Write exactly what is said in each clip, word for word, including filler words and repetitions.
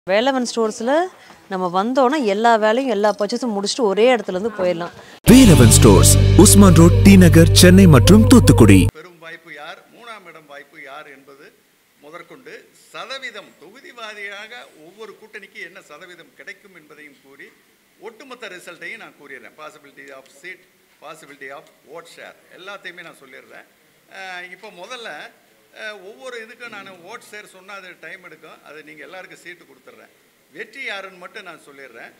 வேலவன் ஸ்டோர்ஸ்ல நம்ம வந்தோம்னா எல்லா வேலையும் எல்லா பர்ச்சேஸும் முடிச்சிட்டு ஒரே இடத்துல இருந்து போயிடலாம். Velavan stores, Usman road, T Nagar, Chennai மற்றும் தூத்துக்குடி. பெரும் வாய்ப்பு யார், மூணாம் இடம் வாய்ப்பு யார் என்பது முதற்கொண்டு சதவீதம் தொகுதி வாரியாக ஒவ்வொரு கூட்டணிக்கு என்ன சதவீதம் கிடைக்கும் என்பதையும் கூறி ஒட்டுமொத்த ரிசல்ட்டையும் நான் கூறிடுறேன். Possibility of seat, possibility of vote share எல்லாத்தையுமே நான் சொல்லிடுறேன். இப்போ முதல்ல ஒவ்வொரு இதுக்கும் நான் ஓட் ஷேர் சொன்னால் அது டைம் எடுக்கும். அது நீங்கள் எல்லாருக்கும் சீட்டு கொடுத்துட்றேன். வெற்றி யாருன்னு மட்டும் நான் சொல்லிடுறேன்.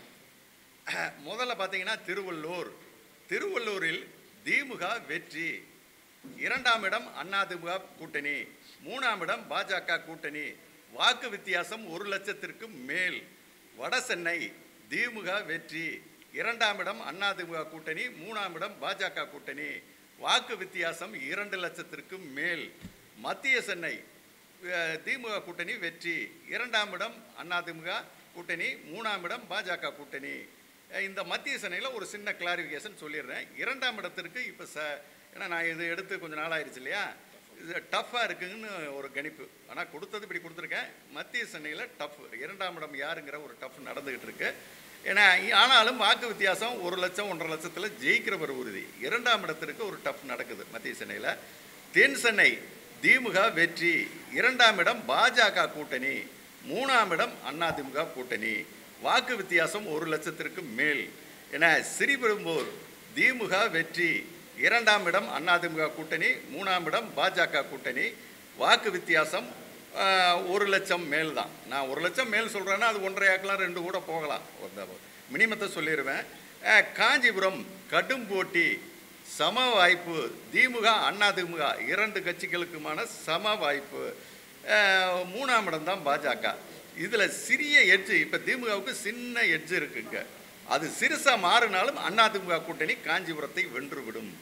முதல்ல பார்த்தீங்கன்னா திருவள்ளூர். திருவள்ளூரில் திமுக வெற்றி. இரண்டாம் இடம் அதிமுக கூட்டணி. மூணாம் இடம் பாஜக கூட்டணி. வாக்கு வித்தியாசம் ஒரு லட்சத்திற்கு மேல். வட சென்னை திமுக வெற்றி. இரண்டாம் இடம் அதிமுக கூட்டணி. மூணாம் இடம் பாஜக கூட்டணி. வாக்கு வித்தியாசம் இரண்டு லட்சத்திற்கு மேல். மத்திய சென்னை திமுக கூட்டணி வெற்றி. இரண்டாம் இடம் அதிமுக கூட்டணி. மூணாம் இடம் பாஜக கூட்டணி. இந்த மத்திய சென்னையில் ஒரு சின்ன கிளாரிஃபிகேஷன் சொல்லிடுறேன். இரண்டாம் இடத்திற்கு இப்போ ச ஏன்னா நான் இது எடுத்து கொஞ்சம் நாள் ஆயிடுச்சு இல்லையா, இது டஃப்பாக இருக்குதுன்னு ஒரு கணிப்பு. ஆனால் கொடுத்தது இப்படி கொடுத்துருக்கேன். மத்திய சென்னையில் டஃப், இரண்டாம் இடம் யாருங்கிற ஒரு டஃப் நடந்துக்கிட்டு இருக்கு. ஏன்னா ஆனாலும் வாக்கு வித்தியாசம் ஒரு லட்சம் ஒன்றரை லட்சத்தில் ஜெயிக்கிறவர் உறுதி. இரண்டாம் இடத்திற்கு ஒரு டஃப் நடக்குது மத்திய சென்னையில். தென் சென்னை திமுக வெற்றி. இரண்டாம் இடம் பாஜக கூட்டணி. மூணாம் இடம் அதிமுக கூட்டணி. வாக்கு வித்தியாசம் ஒரு லட்சத்திற்கு மேல். என ஸ்ரீபெரும்பூர் திமுக வெற்றி. இரண்டாம் இடம் அதிமுக கூட்டணி. மூணாம் இடம் பாஜக கூட்டணி. வாக்கு வித்தியாசம் ஒரு லட்சம் மேல் தான். நான் ஒரு லட்சம் மேல் சொல்கிறேன்னா அது ஒன்றரை ஆக்கலாம், ரெண்டு கூட போகலாம். மினிமத்தை சொல்லிடுவேன். காஞ்சிபுரம் கடும் போட்டி, சம வாய்ப்பு. திமுக அதிமுக இரண்டு கட்சிகளுக்குமான சம வாய்ப்பு. மூணாம் இடம் தான் பாஜக. இதில் சிறிய எட்ஜு, இப்போ திமுகவுக்கு சின்ன எட்ஜு இருக்குங்க. அது சிறுசாக மாறினாலும் அதிமுக கூட்டணி காஞ்சிபுரத்தை வென்றுவிடும்.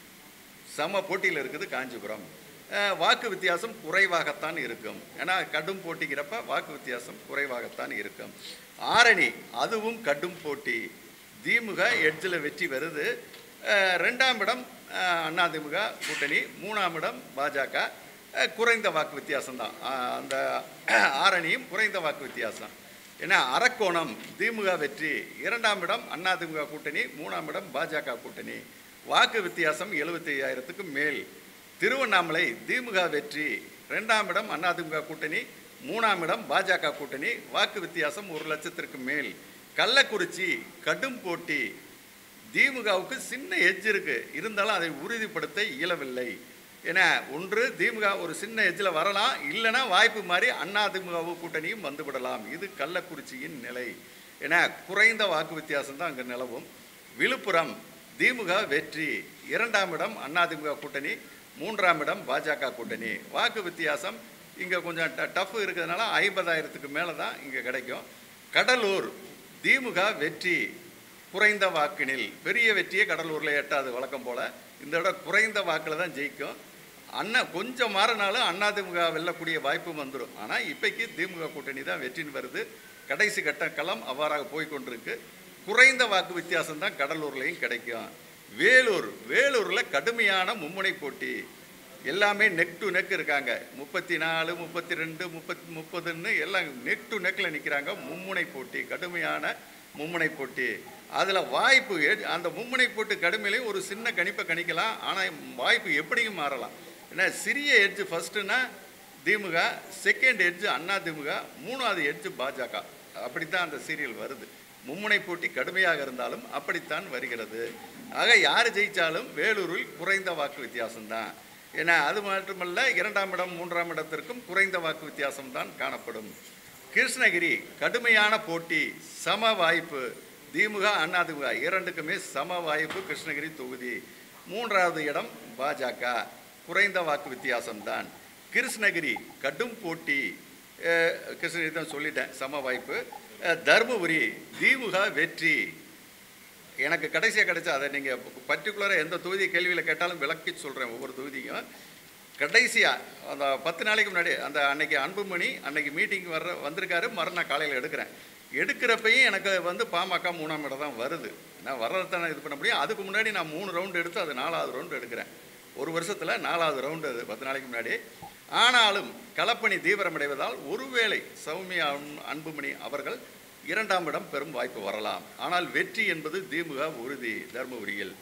சம போட்டியில் இருக்குது காஞ்சிபுரம். வாக்கு வித்தியாசம் குறைவாகத்தான் இருக்கும். ஏன்னா கடும் போட்டிக்கிறப்ப வாக்கு வித்தியாசம் குறைவாகத்தான் இருக்கும். ஆரணி அதுவும் கடும் போட்டி. திமுக எட்ஜில் வெற்றி வருது. ரெண்டாம் இடம் அதிமுக கூட்டணி. மூணாம் இடம் பாஜக. குறைந்த வாக்கு வித்தியாசம் தான். அந்த ஆரணியும் குறைந்த வாக்கு வித்தியாசம். ஏன்னா அரக்கோணம் திமுக வெற்றி. இரண்டாம் இடம் அதிமுக கூட்டணி. மூணாம் இடம் பாஜக கூட்டணி. வாக்கு வித்தியாசம் எழுபத்தி ஐயாயிரத்துக்கு மேல். திருவண்ணாமலை திமுக வெற்றி. ரெண்டாம் இடம் அதிமுக கூட்டணி. மூணாம் இடம் பாஜக கூட்டணி. வாக்கு வித்தியாசம் ஒரு லட்சத்திற்கு மேல். கள்ளக்குறிச்சி கடும் போட்டி. திமுகவுக்கு சின்ன எட்ஜ் இருக்கு, இருந்தாலும் அதை உறுதிப்படுத்த இயலவில்லை. ஏன்னா ஒன்று திமுக ஒரு சின்ன எட்ஜில் வரலாம், இல்லைன்னா வாய்ப்பு மாதிரி அதிமுக கூட்டணியும் வந்துவிடலாம். இது கள்ளக்குறிச்சியின் நிலை. ஏன்னா குறைந்த வாக்கு வித்தியாசம் தான் அங்கே நிலவும். விழுப்புரம் திமுக வெற்றி. இரண்டாம் இடம் அதிமுக கூட்டணி. மூன்றாம் இடம் பாஜக கூட்டணி. வாக்கு வித்தியாசம் இங்கே கொஞ்சம் ட டஃப் இருக்கிறதுனால ஐம்பதாயிரத்துக்கு மேலே தான் இங்கே கிடைக்கும். கடலூர் திமுக வெற்றி. குறைந்த வாக்கினில். பெரிய வெற்றியே கடலூரில் எட்டாது வழக்கம் போல். இந்த விட குறைந்த வாக்கில் தான் ஜெயிக்கும். அண்ணா கொஞ்சம் மாறினாலும் அதிமுக வெல்லக்கூடிய வாய்ப்பும் வந்துடும். ஆனால் இப்போக்கி திமுக கூட்டணி தான் வெற்றின்னு வருது. கடைசி கட்ட களம் அவ்வாறாக போய்கொண்டிருக்கு. குறைந்த வாக்கு வித்தியாசம் தான் கடலூர்லேயும் கிடைக்கும். வேலூர் வேலூரில் கடுமையான மும்முனை போட்டி. எல்லாமே நெக் டு நெக் இருக்காங்க. முப்பத்தி நாலு முப்பத்தி ரெண்டு முப்பத்தி முப்பதுன்னு எல்லாம் நெக் டு நெக்கில் நிற்கிறாங்க. மும்முனை போட்டி, கடுமையான மும்முனை போட்டி. அதில் வாய்ப்பு அந்த மும்முனை போட்டு கடுமையிலையும் ஒரு சின்ன கணிப்பை கணிக்கலாம். ஆனால் வாய்ப்பு எப்படியும் மாறலாம். ஏன்னா சிறிய எட்ஜு ஃபஸ்ட்டுன்னா திமுக, செகண்ட் எட்ஜு அதிமுக, மூணாவது எட்ஜு பாஜக. அப்படித்தான் அந்த சீரியல் வருது. மும்முனை போட்டி கடுமையாக இருந்தாலும் அப்படித்தான் வருகிறது. ஆக யார் ஜெயித்தாலும் வேலூரில் குறைந்த வாக்கு வித்தியாசம்தான். ஏன்னா அது மட்டுமல்ல, இரண்டாம் இடம் மூன்றாம் இடத்திற்கும் குறைந்த வாக்கு வித்தியாசம்தான் காணப்படும். கிருஷ்ணகிரி கடுமையான போட்டி, சம வாய்ப்பு. திமுக அதிமுக இரண்டுக்குமே சம வாய்ப்பு. கிருஷ்ணகிரி தொகுதி. மூன்றாவது இடம் பாஜக. குறைந்த வாக்கு வித்தியாசம்தான். கிருஷ்ணகிரி கடும் போட்டி. கிருஷ்ணகிரி தான் சொல்லிட்டேன், சம வாய்ப்பு. தர்மபுரி திமுக வெற்றி. எனக்கு கடைசியாக கிடைச்சா அதை நீங்கள் பர்டிகுலராக எந்த தொகுதி கேள்வியில் கேட்டாலும் விளக்கி சொல்கிறேன். ஒவ்வொரு தொகுதியும் கடைசியாக அந்த பத்து நாளைக்கு முன்னாடி அந்த அன்னைக்கு அன்புமணி அன்னைக்கு மீட்டிங் வர்ற வந்திருக்காரு. மறுநாள் காலையில் எடுக்கிறேன். எடுக்கிறப்பையும் எனக்கு வந்து பாமக மூணாம் இடம் தான் வருது. நான் வர்றதானே இது பண்ண முடியும். அதுக்கு முன்னாடி நான் மூணு ரவுண்டு எடுத்து அது நாலாவது ரவுண்டு எடுக்கிறேன். ஒரு வருஷத்தில் நாலாவது ரவுண்டு அது பத்து நாளைக்கு முன்னாடி. ஆனாலும் களப்பணி தீவிரமடைவதால் ஒருவேளை சௌமியா அன்புமணி அவர்கள் இரண்டாம் இடம் பெறும் வாய்ப்பு வரலாம். ஆனால் வெற்றி என்பது திமுக உறுதி தர்மபுரியில்.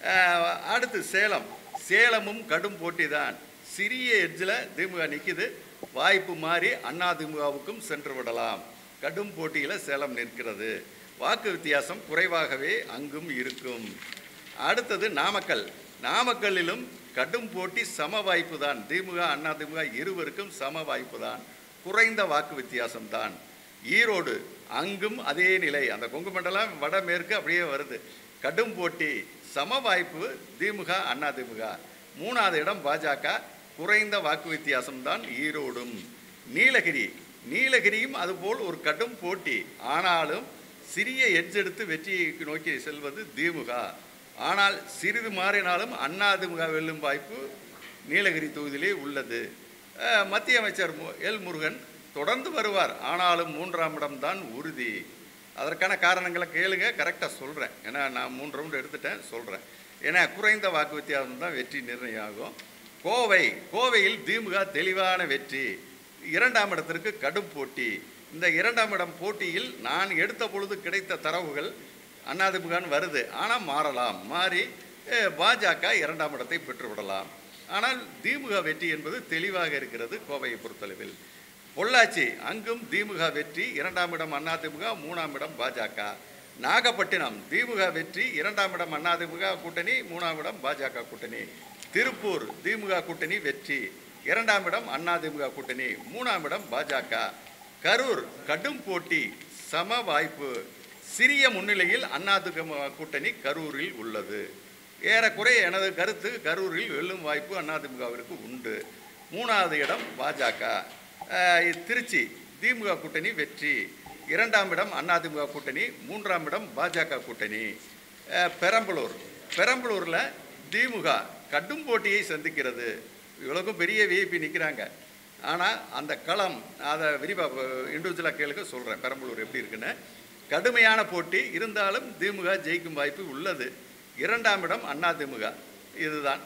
அடுத்து சேலம். சேலமும் கடும் போட்டி தான். சிறிய எட்ஜில் திமுக நிற்கிது. வாய்ப்பு மாறி அதிமுகவுக்கும் சென்று விடலாம். கடும் போட்டியில் சேலம் நிற்கிறது. வாக்கு வித்தியாசம் குறைவாகவே அங்கும் இருக்கும். அடுத்தது நாமக்கல். நாமக்கல்லிலும் கடும் போட்டி சம வாய்ப்பு தான். திமுக அதிமுக இருவருக்கும் சம வாய்ப்பு தான். குறைந்த வாக்கு வித்தியாசம் தான். ஈரோடு அங்கும் அதே நிலை. அந்த கொங்கு மண்டலம் வடமேற்கு அப்படியே வருது. கடும் போட்டி சம வாய்ப்பு திமுக அதிமுக. மூணாவது இடம் பாஜக. குறைந்த வாக்கு வித்தியாசம்தான் ஈரோடும். நீலகிரி. நீலகிரியும் அதுபோல் ஒரு கடும் போட்டி. ஆனாலும் சிறிய எட்ஜெடுத்து வெற்றியை நோக்கி செல்வது திமுக. ஆனால் சிறிது மாறினாலும் அதிமுக வெல்லும் வாய்ப்பு நீலகிரி தொகுதியிலே உள்ளது. மத்திய அமைச்சர் எல் முருகன் தொடர்ந்து வருவார். ஆனாலும் மூன்றாம் இடம் தான் உறுதி. அதற்கான காரணங்களை கேளுங்க, கரெக்டாக சொல்கிறேன். ஏன்னா நான் மூன்று ரவுண்டு எடுத்துட்டேன், சொல்கிறேன். ஏன்னா குறைந்த வாக்கு வித்தியாசம் தான் வெற்றி நிர்ணயம் ஆகும். கோவை. கோவையில் திமுக தெளிவான வெற்றி. இரண்டாம் இடத்திற்கு கடும் போட்டி. இந்த இரண்டாம் இடம் போட்டியில் நான் எடுத்த பொழுது கிடைத்த தரவுகள் அதிமுகன்னு வருது. ஆனால் மாறலாம். மாறி பாஜக இரண்டாம் இடத்தை பெற்றுவிடலாம். ஆனால் திமுக வெற்றி என்பது தெளிவாக இருக்கிறது கோவையை பொறுத்தளவில். பொள்ளாச்சி. அங்கும் திமுக வெற்றி. இரண்டாம் இடம் அதிமுக, மூணாம் இடம் பாஜக. நாகப்பட்டினம். திமுக வெற்றி. இரண்டாம் இடம் அதிமுக கூட்டணி, மூணாம் இடம் பாஜக கூட்டணி. திருப்பூர். திமுக கூட்டணி வெற்றி. இரண்டாம் இடம் அதிமுக கூட்டணி, மூணாம் இடம் பாஜக. கரூர். கடும் போட்டி சம வாய்ப்பு. சிறிய முன்னிலையில் அதிமுக கூட்டணி கரூரில் உள்ளது. ஏறக்குறைய எனது கருத்து கரூரில் வெல்லும் வாய்ப்பு அதிமுகவிற்கு உண்டு. மூணாவது இடம் பாஜக. திருச்சி. திமுக கூட்டணி வெற்றி. இரண்டாம் இடம் அதிமுக கூட்டணி, மூன்றாம் இடம் பாஜக கூட்டணி. பெரம்பலூர். பெரம்பலூரில் திமுக கடும் போட்டியை சந்திக்கிறது. இவ்வளோக்கும் பெரிய விஐபி நிற்கிறாங்க. ஆனால் அந்த களம் அதை விரிவாக இண்டிவிஜுவலாக கேளுக்க சொல்கிறேன். பெரம்பலூர் எப்படி இருக்குன்னு. கடுமையான போட்டி இருந்தாலும் திமுக ஜெயிக்கும் வாய்ப்பு உள்ளது. இரண்டாம் இடம் அதிமுக இதுதான்.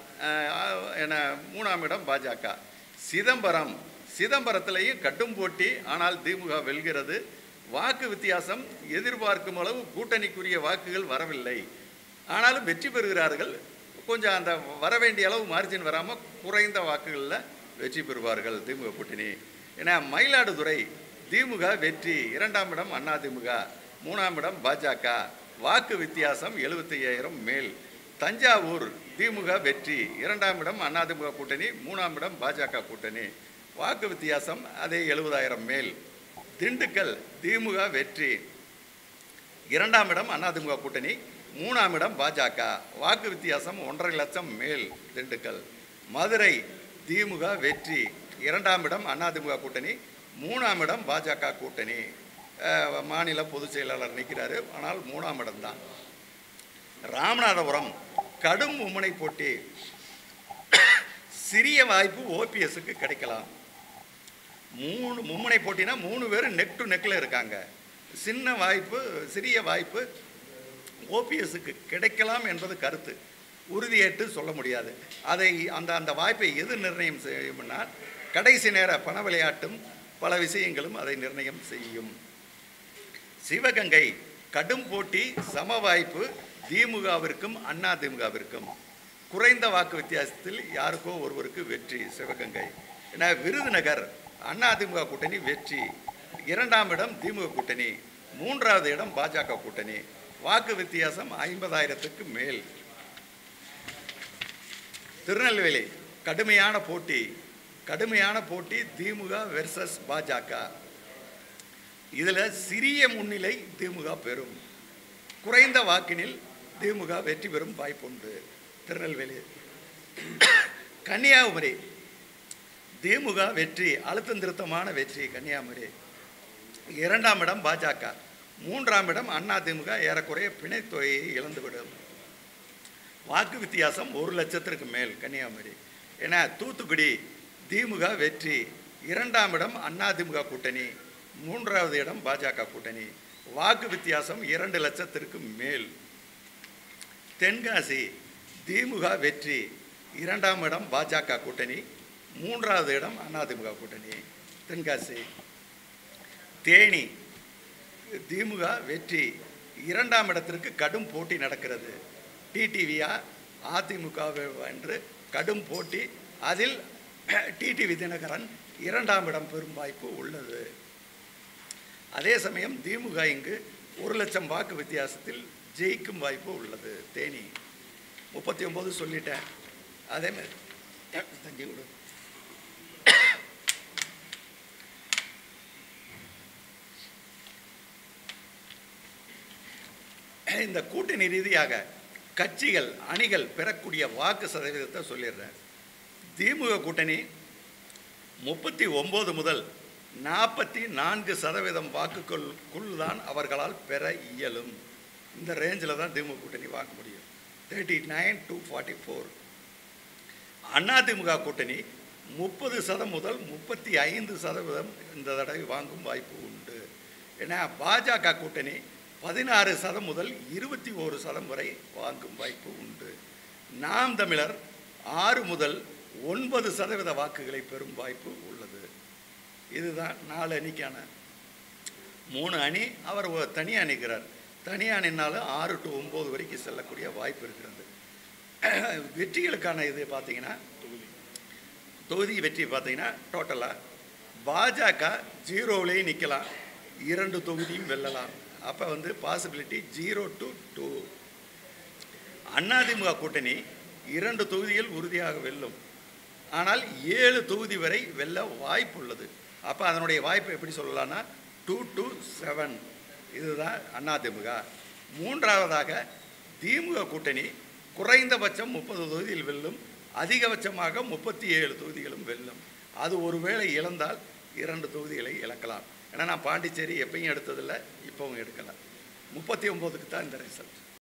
என மூணாம் இடம் பாஜக. சிதம்பரம். சிதம்பரத்திலேயும் கடும் போட்டி. ஆனால் திமுக வெல்கிறது. வாக்கு வித்தியாசம் எதிர்பார்க்கும் அளவு கூட்டணிக்குரிய வாக்குகள் வரவில்லை. ஆனாலும் வெற்றி பெறுகிறார்கள். கொஞ்சம் அந்த வர வேண்டிய அளவு மார்ஜின் வராமல் குறைந்த வாக்குகளில் வெற்றி பெறுவார்கள் திமுக கூட்டணி. ஏன்னா மயிலாடுதுறை. திமுக வெற்றி. இரண்டாம் இடம் அதிமுக, மூணாம் இடம் பாஜக. வாக்கு வித்தியாசம் எழுபத்தி ஐயாயிரம் மேல். தஞ்சாவூர். திமுக வெற்றி. இரண்டாம் இடம் அதிமுக கூட்டணி, மூணாம் இடம் பாஜக கூட்டணி. வாக்கு வித்தியாசம் அதே எழுபதாயிரம் மேல். திண்டுக்கல். திமுக வெற்றி. இரண்டாம் இடம் அதிமுக கூட்டணி, மூணாம் இடம் பாஜக. வாக்கு வித்தியாசம் ஒன்றரை லட்சம் மேல் திண்டுக்கல். மதுரை. திமுக வெற்றி. இரண்டாம் இடம் அதிமுக கூட்டணி, மூணாம் இடம் பாஜக கூட்டணி. மாநில பொதுச் செயலாளர் நிற்கிறாரு. ஆனால் மூணாம் இடம்தான். ராமநாதபுரம். கடும் மும்முனை போட்டி. சிறிய வாய்ப்பு ஓபிஎஸ்க்கு கிடைக்கலாம். மூணு மும்முனை போட்டினா மூணு பேர் நெக் டு நெக்கில் இருக்காங்க. சின்ன வாய்ப்பு, சிறிய வாய்ப்பு ஓபிஎஸ்க்கு கிடைக்கலாம் என்பது கருத்து. உறுதியேற்று சொல்ல முடியாது. அதை அந்த அந்த வாய்ப்பை எது நிர்ணயம் செய்யும்னா கடைசி நேர பண விளையாட்டும் பல விஷயங்களும் அதை நிர்ணயம் செய்யும். சிவகங்கை. கடும் போட்டி சம வாய்ப்பு திமுகவிற்கும் அதிமுகவிற்கும். குறைந்த வாக்கு வித்தியாசத்தில் யாருக்கோ ஒருவருக்கு வெற்றி சிவகங்கை. ஏன்னா விருதுநகர். அதிமுக கூட்டணி வெற்றி. இரண்டாம் இடம் திமுக கூட்டணி, மூன்றாவது இடம் பாஜக கூட்டணி. வாக்கு வித்தியாசம் ஐம்பதாயிரத்துக்கு மேல். திருநெல்வேலி. கடுமையான போட்டி. கடுமையான போட்டி திமுக வெர்சஸ் பாஜக. இதில் சிறிய முன்னிலை திமுக பெறும். குறைந்த வாக்கினில் திமுக வெற்றி பெறும் வாய்ப்புண்டு. திருநெல்வேலி. கன்னியாகுமரி. திமுக வெற்றி. அழுத்தம் திருத்தமான வெற்றி கன்னியாகுமரி. இரண்டாம் இடம் பாஜக, மூன்றாம் இடம் அதிமுக ஏறக்குறைய பிணைத்தொகையை இழந்துவிடும். வாக்கு வித்தியாசம் ஒரு லட்சத்திற்கு மேல் கன்னியாகுமரி. ஏன்னா தூத்துக்குடி. திமுக வெற்றி. இரண்டாம் இடம் அதிமுக கூட்டணி, மூன்றாவது இடம் பாஜக கூட்டணி. வாக்கு வித்தியாசம் இரண்டு லட்சத்திற்கு மேல். தென்காசி. திமுக வெற்றி. இரண்டாம் இடம் பாஜக கூட்டணி, மூன்றாவது இடம் அதிமுக கூட்டணி. தென்காசி, தேனி திமுக வெற்றி. இரண்டாம் இடத்திற்கு கடும் போட்டி நடக்கிறது. டிடிவியா அதிமுக என்று கடும் போட்டி. அதில் டிடிவி தினகரன் இரண்டாம் இடம் பெறும் வாய்ப்பு உள்ளது. அதே சமயம் திமுக இங்கு ஒரு லட்சம் வாக்கு வித்தியாசத்தில் ஜெயிக்கும் வாய்ப்பு உள்ளது. தேனி முப்பத்தி ஒன்பது சொல்லிட்டேன். அதே மாதிரி தங்கி விடு. இந்த கூட்டணி ரீதியாக கட்சிகள் அணிகள் பெறக்கூடிய வாக்கு சதவீதத்தை சொல்லிடுறேன். திமுக கூட்டணி முப்பத்தி ஒன்பது முதல் நாற்பத்தி நான்கு சதவீதம் வாக்குகளுக்குள் தான் அவர்களால் பெற இயலும். இந்த ரேஞ்சில் தான் திமுக கூட்டணி வாங்க முடியும். Thirty nine to forty four. அதிமுக கூட்டணி முப்பது சதம் முதல் முப்பத்தி ஐந்து சதவீதம் இந்த தடவை வாங்கும் வாய்ப்பு உண்டு. ஏன்னா பாஜக கூட்டணி பதினாறு சதம் முதல் இருபத்தி ஒரு சதம் வரை வாங்கும் வாய்ப்பு உண்டு. நாம் தமிழர் ஆறு முதல் ஒன்பது சதவீத வாக்குகளை பெறும் வாய்ப்பு உள்ளது. இதுதான் நாலு அணிக்கான மூணு அணி. அவர் தனியாக நிற்கிறார். தனியாக நின்னாலும் ஆறு டு ஒம்பது வரைக்கும் செல்லக்கூடிய வாய்ப்பு இருக்கிறது. வெற்றிகளுக்கான இது பார்த்தீங்கன்னா தொகுதி வெற்றி பார்த்தீங்கன்னா டோட்டலாக பாஜக ஜீரோவிலேயே நிற்கலாம், இரண்டு தொகுதியும் வெல்லலாம். அப்போ வந்து பாசிபிலிட்டி ஜீரோ டு டூ. அதிமுக கூட்டணி இரண்டு தொகுதிகள் உறுதியாக வெல்லும். ஆனால் ஏழு தொகுதி வரை வெல்ல வாய்ப்பு உள்ளது. அப்போ அதனுடைய வாய்ப்பு எப்படி சொல்லலாம்னா டூ டு செவன். இதுதான் அதிமுக. மூன்றாவதாக திமுக கூட்டணி குறைந்தபட்சம் முப்பது தொகுதியில் வெல்லும், அதிகபட்சமாக முப்பத்தி ஏழு தொகுதிகளும் வெல்லும். அது ஒருவேளை இழந்தால் இரண்டு தொகுதிகளை இழக்கலாம். ஏன்னா நான் பாண்டிச்சேரி எப்பயும் எடுத்ததில்லை, இப்போவும் எடுக்கலாம். முப்பத்தி ஒம்போதுக்கு தான் இந்த ரிசல்ட்.